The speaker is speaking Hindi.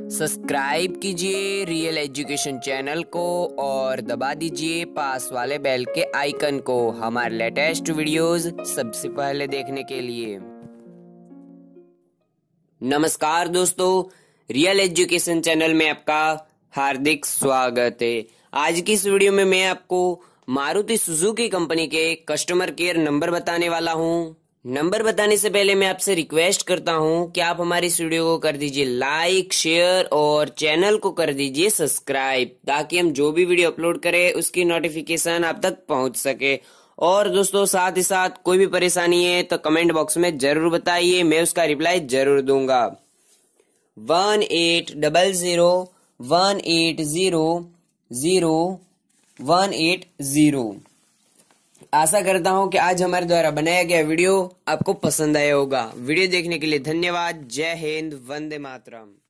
सब्सक्राइब कीजिए रियल एजुकेशन चैनल को और दबा दीजिए पास वाले बेल के आइकन को हमारे लेटेस्ट वीडियोस सबसे पहले देखने के लिए। नमस्कार दोस्तों, रियल एजुकेशन चैनल में आपका हार्दिक स्वागत है। आज की इस वीडियो में मैं आपको मारुति सुजुकी कंपनी के कस्टमर केयर नंबर बताने वाला हूं। नंबर बताने से पहले मैं आपसे रिक्वेस्ट करता हूं कि आप हमारी इस वीडियो को कर दीजिए लाइक, शेयर और चैनल को कर दीजिए सब्सक्राइब, ताकि हम जो भी वीडियो अपलोड करें उसकी नोटिफिकेशन आप तक पहुंच सके। और दोस्तों साथ ही साथ कोई भी परेशानी है तो कमेंट बॉक्स में जरूर बताइए, मैं उसका रिप्लाई जरूर दूंगा। 180018000180। आशा करता हूं कि आज हमारे द्वारा बनाया गया वीडियो आपको पसंद आया होगा। वीडियो देखने के लिए धन्यवाद। जय हिंद, वंदे मातरम।